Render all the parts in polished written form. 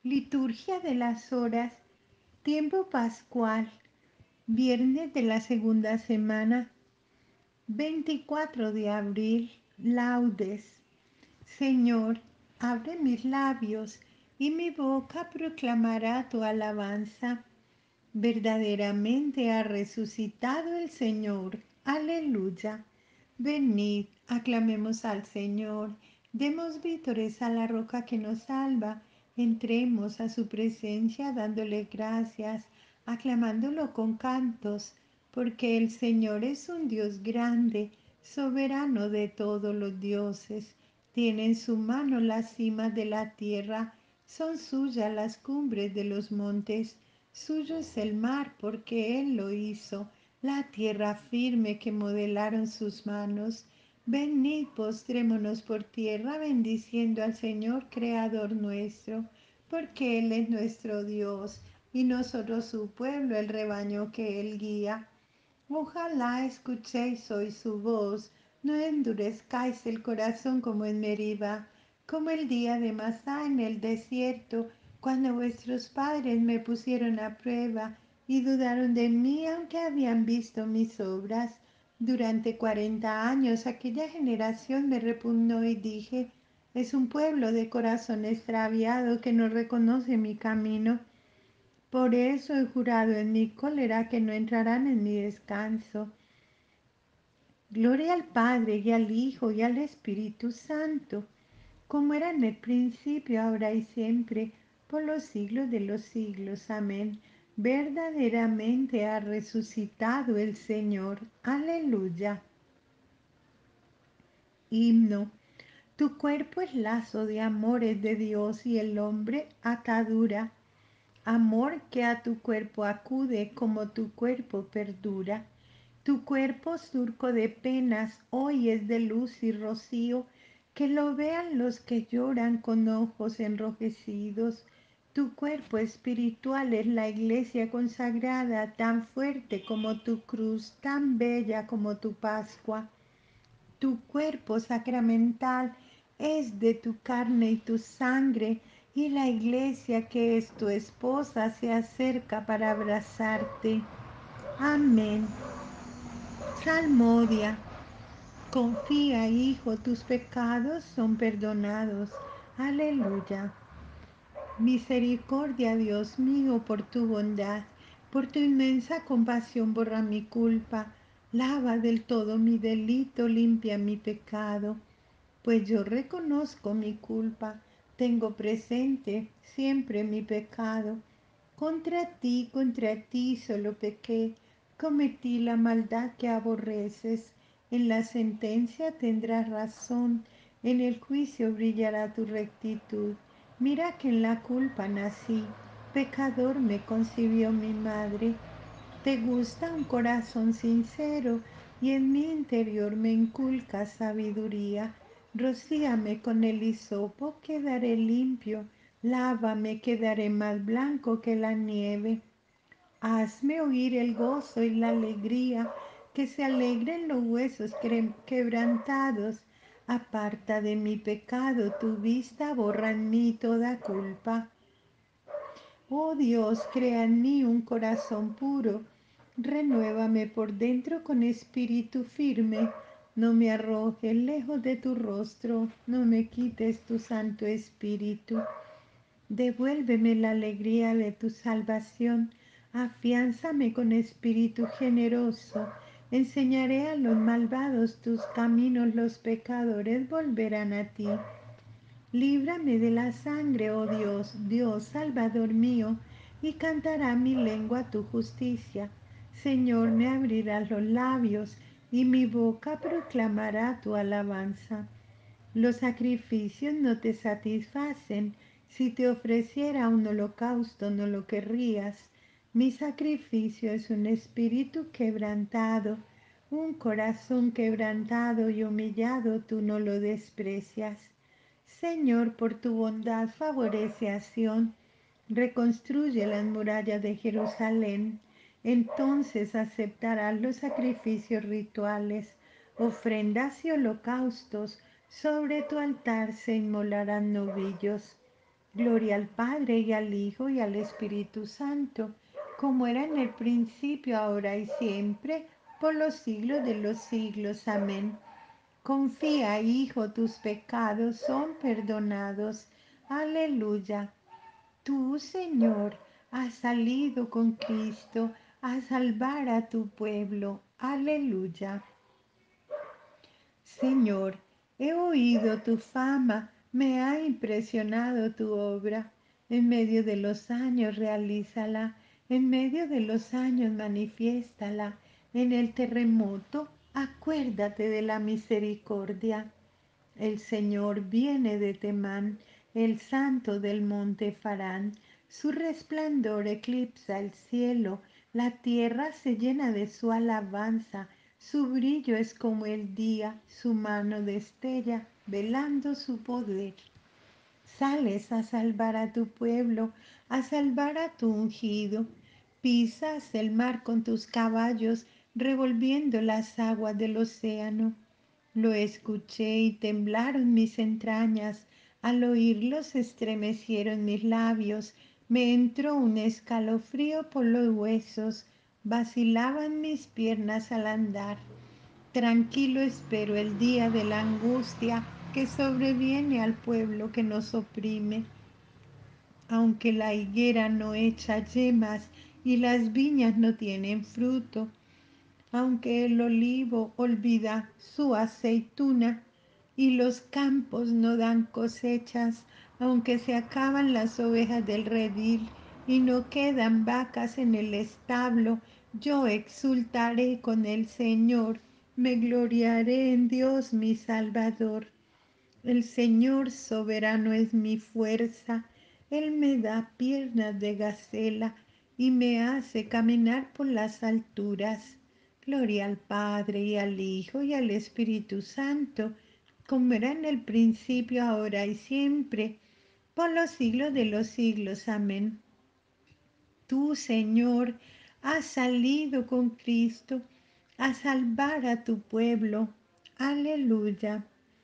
Liturgia de las horas, tiempo pascual, viernes de la segunda semana, 24 de abril, laudes. Señor, abre mis labios y mi boca proclamará tu alabanza. Verdaderamente ha resucitado el Señor. Aleluya. Venid, aclamemos al Señor. Demos vítores a la roca que nos salva. Entremos a su presencia dándole gracias, aclamándolo con cantos, porque el Señor es un Dios grande, soberano de todos los dioses. Tiene en su mano las cimas de la tierra, son suyas las cumbres de los montes. Suyo es el mar porque Él lo hizo, la tierra firme que modelaron sus manos. Venid, postrémonos por tierra bendiciendo al Señor Creador nuestro, porque Él es nuestro Dios y nosotros su pueblo, el rebaño que Él guía. Ojalá escuchéis hoy su voz, no endurezcáis el corazón como en Meriba, como el día de Masá en el desierto, cuando vuestros padres me pusieron a prueba y dudaron de mí aunque habían visto mis obras. Durante 40 años aquella generación me repugnó y dije, es un pueblo de corazón extraviado que no reconoce mi camino. Por eso he jurado en mi cólera que no entrarán en mi descanso. Gloria al Padre y al Hijo y al Espíritu Santo, como era en el principio, ahora y siempre, por los siglos de los siglos. Amén. Verdaderamente ha resucitado el Señor. Aleluya. Himno. Tu cuerpo es lazo de amores de Dios y el hombre atadura. Amor que a tu cuerpo acude como tu cuerpo perdura. Tu cuerpo surco de penas hoy es de luz y rocío, que lo vean los que lloran con ojos enrojecidos. Tu cuerpo espiritual es la iglesia consagrada, tan fuerte como tu cruz, tan bella como tu Pascua. Tu cuerpo sacramental es de tu carne y tu sangre, y la iglesia que es tu esposa se acerca para abrazarte. Amén. Salmodia. Confía, hijo, tus pecados son perdonados. Aleluya. Misericordia, Dios mío, por tu bondad, por tu inmensa compasión borra mi culpa, lava del todo mi delito, limpia mi pecado, pues yo reconozco mi culpa, tengo presente siempre mi pecado. Contra ti solo pequé, cometí la maldad que aborreces. En la sentencia tendrás razón, en el juicio brillará tu rectitud. Mira que en la culpa nací, pecador me concibió mi madre. Te gusta un corazón sincero y en mi interior me inculcas sabiduría. Rocíame con el hisopo, quedaré limpio. Lávame, quedaré más blanco que la nieve. Hazme oír el gozo y la alegría, que se alegren los huesos quebrantados. Aparta de mi pecado, tu vista borra en mí toda culpa. Oh Dios, crea en mí un corazón puro, renuévame por dentro con espíritu firme. No me arrojes lejos de tu rostro, no me quites tu Santo Espíritu. Devuélveme la alegría de tu salvación, afiánzame con espíritu generoso. Enseñaré a los malvados tus caminos, los pecadores volverán a ti. Líbrame de la sangre, oh Dios, Dios Salvador mío, y cantará mi lengua tu justicia. Señor, me abrirás los labios, y mi boca proclamará tu alabanza. Los sacrificios no te satisfacen. Si te ofreciera un holocausto, no lo querrías. Mi sacrificio es un espíritu quebrantado, un corazón quebrantado y humillado, tú no lo desprecias. Señor, por tu bondad favorece a Sión, reconstruye las murallas de Jerusalén. Entonces aceptarás los sacrificios rituales, ofrendas y holocaustos. Sobre tu altar se inmolarán novillos. Gloria al Padre y al Hijo y al Espíritu Santo, como era en el principio, ahora y siempre, por los siglos de los siglos. Amén. Confía, Hijo, tus pecados son perdonados. Aleluya. Tú, Señor, has salido con Cristo a salvar a tu pueblo. Aleluya. Señor, he oído tu fama, me ha impresionado tu obra. En medio de los años realízala, en medio de los años manifiéstala. En el terremoto, acuérdate de la misericordia. El Señor viene de Temán, el santo del monte Farán. Su resplandor eclipsa el cielo, la tierra se llena de su alabanza. Su brillo es como el día, su mano destella, velando su poder. Sales a salvar a tu pueblo, a salvar a tu ungido. Pisas el mar con tus caballos, revolviendo las aguas del océano. Lo escuché y temblaron mis entrañas, al oírlo se estremecieron mis labios, me entró un escalofrío por los huesos, vacilaban mis piernas al andar. Tranquilo espero el día de la angustia que sobreviene al pueblo que nos oprime. Aunque la higuera no echa yemas y las viñas no tienen fruto, aunque el olivo olvida su aceituna y los campos no dan cosechas, aunque se acaban las ovejas del redil y no quedan vacas en el establo, yo exultaré con el Señor, me gloriaré en Dios mi Salvador. El Señor soberano es mi fuerza, Él me da piernas de gacela y me hace caminar por las alturas. Gloria al Padre y al Hijo y al Espíritu Santo, como era en el principio, ahora y siempre, por los siglos de los siglos. Amén. Tú, Señor, has salido con Cristo a salvar a tu pueblo. Aleluya.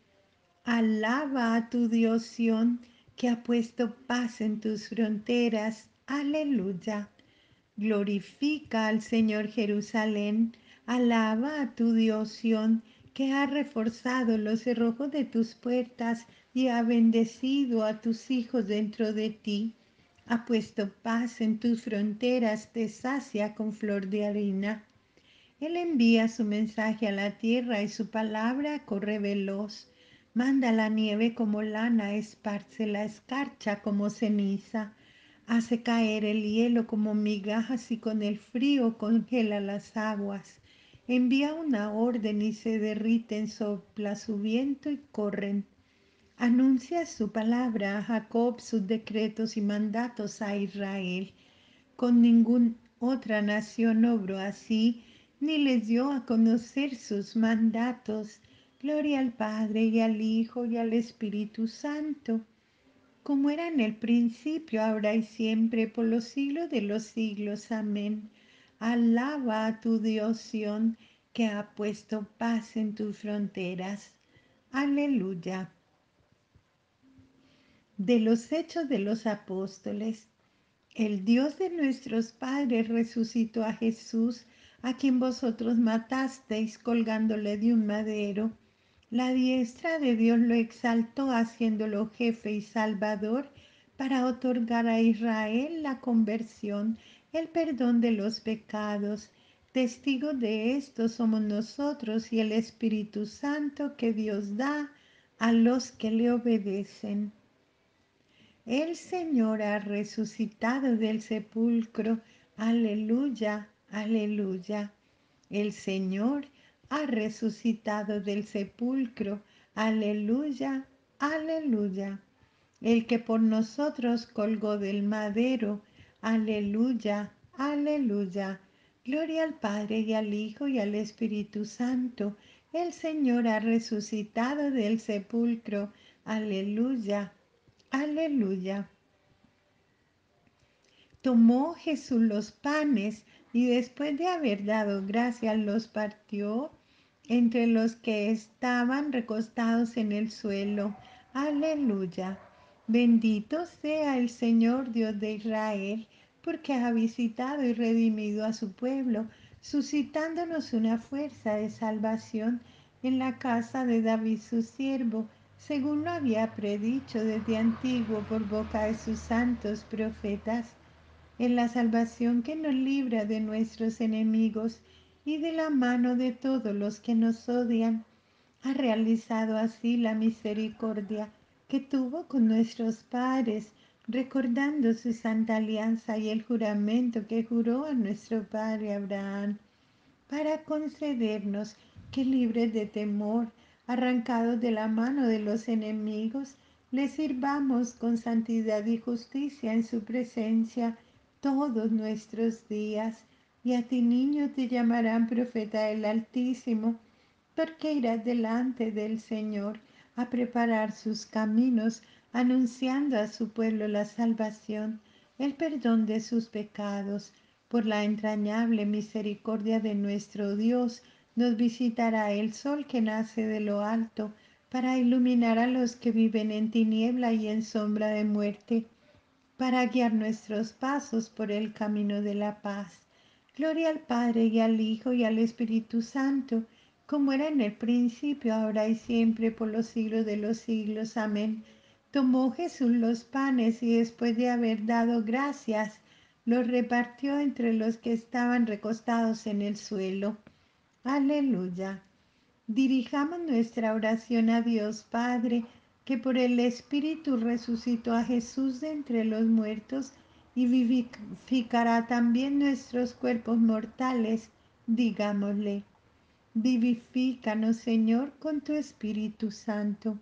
Alaba a tu Dios Sión, que ha puesto paz en tus fronteras. Aleluya. Glorifica al Señor Jerusalén. Alaba a tu Dios Sión, que ha reforzado los cerrojos de tus puertas y ha bendecido a tus hijos dentro de ti. Ha puesto paz en tus fronteras, te sacia con flor de harina. Él envía su mensaje a la tierra y su palabra corre veloz. Manda la nieve como lana, esparce la escarcha como ceniza. Hace caer el hielo como migajas y con el frío congela las aguas. Envía una orden y se derriten, sopla su viento y corren. Anuncia su palabra a Jacob, sus decretos y mandatos a Israel. Con ninguna otra nación obró así, ni les dio a conocer sus mandatos. Gloria al Padre y al Hijo y al Espíritu Santo, como era en el principio, ahora y siempre, por los siglos de los siglos. Amén. Alaba a tu Dios Sión, que ha puesto paz en tus fronteras. Aleluya. De los Hechos de los Apóstoles. El Dios de nuestros padres resucitó a Jesús, a quien vosotros matasteis colgándole de un madero. La diestra de Dios lo exaltó, haciéndolo jefe y salvador, para otorgar a Israel la conversión, el perdón de los pecados. Testigos de esto somos nosotros y el Espíritu Santo que Dios da a los que le obedecen. El Señor ha resucitado del sepulcro. Aleluya, aleluya. El Señor ha resucitado del sepulcro. Aleluya, aleluya. El que por nosotros colgó del madero. Aleluya, aleluya. Gloria al Padre y al Hijo y al Espíritu Santo. El Señor ha resucitado del sepulcro. Aleluya, aleluya. Tomó Jesús los panes y después de haber dado gracias los partió entre los que estaban recostados en el suelo. Aleluya. Bendito sea el Señor Dios de Israel, porque ha visitado y redimido a su pueblo, suscitándonos una fuerza de salvación en la casa de David su siervo, según lo había predicho desde antiguo por boca de sus santos profetas, en la salvación que nos libra de nuestros enemigos y de la mano de todos los que nos odian. Ha realizado así la misericordia que tuvo con nuestros padres, recordando su santa alianza y el juramento que juró a nuestro padre Abraham, para concedernos que, libres de temor, arrancados de la mano de los enemigos, le sirvamos con santidad y justicia en su presencia todos nuestros días. Y a ti, niño, te llamarán profeta del Altísimo, porque irás delante del Señor a preparar sus caminos, anunciando a su pueblo la salvación, el perdón de sus pecados. Por la entrañable misericordia de nuestro Dios, nos visitará el sol que nace de lo alto, para iluminar a los que viven en tiniebla y en sombra de muerte, para guiar nuestros pasos por el camino de la paz. Gloria al Padre y al Hijo y al Espíritu Santo, como era en el principio, ahora y siempre, por los siglos de los siglos. Amén. Tomó Jesús los panes y, después de haber dado gracias, los repartió entre los que estaban recostados en el suelo. Aleluya. Dirijamos nuestra oración a Dios Padre, que por el Espíritu resucitó a Jesús de entre los muertos y vivificará también nuestros cuerpos mortales. Digámosle, vivifícanos, Señor, con tu Espíritu Santo.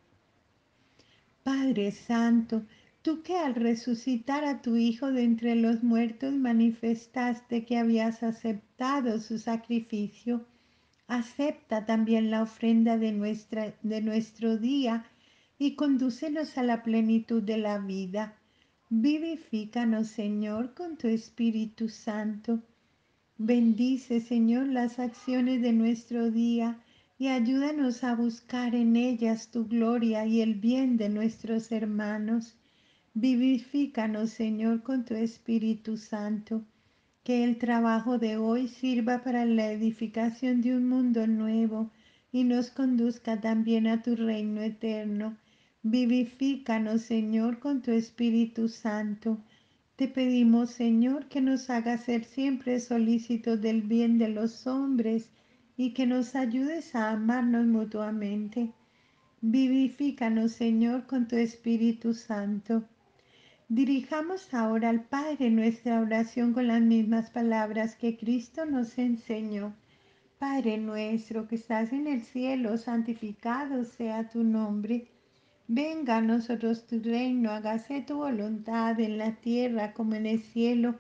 Padre Santo, tú que al resucitar a tu Hijo de entre los muertos manifestaste que habías aceptado su sacrificio, acepta también la ofrenda de nuestro día y condúcenos a la plenitud de la vida. Vivifícanos, Señor, con tu Espíritu Santo. Bendice, Señor, las acciones de nuestro día y ayúdanos a buscar en ellas tu gloria y el bien de nuestros hermanos. Vivifícanos, Señor, con tu Espíritu Santo. Que el trabajo de hoy sirva para la edificación de un mundo nuevo y nos conduzca también a tu reino eterno. Vivifícanos, Señor, con tu Espíritu Santo. Te pedimos, Señor, que nos haga ser siempre solícitos del bien de los hombres y que nos ayudes a amarnos mutuamente. Vivifícanos, Señor, con tu Espíritu Santo. Dirijamos ahora al Padre nuestra oración con las mismas palabras que Cristo nos enseñó. Padre nuestro que estás en el cielo, santificado sea tu nombre. Venga a nosotros tu reino, hágase tu voluntad en la tierra como en el cielo.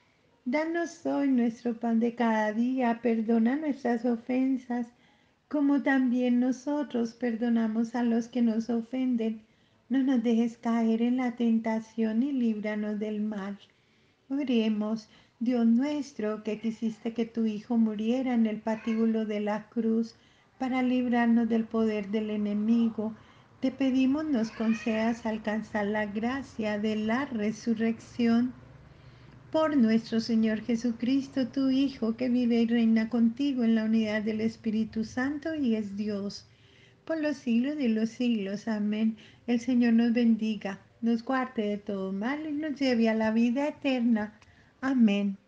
Danos hoy nuestro pan de cada día, perdona nuestras ofensas, como también nosotros perdonamos a los que nos ofenden. No nos dejes caer en la tentación y líbranos del mal. Oremos, Dios nuestro, que quisiste que tu Hijo muriera en el patíbulo de la cruz para librarnos del poder del enemigo. Te pedimos nos concedas alcanzar la gracia de la resurrección por nuestro Señor Jesucristo, tu Hijo, que vive y reina contigo en la unidad del Espíritu Santo y es Dios por los siglos de los siglos. Amén. El Señor nos bendiga, nos guarde de todo mal y nos lleve a la vida eterna. Amén.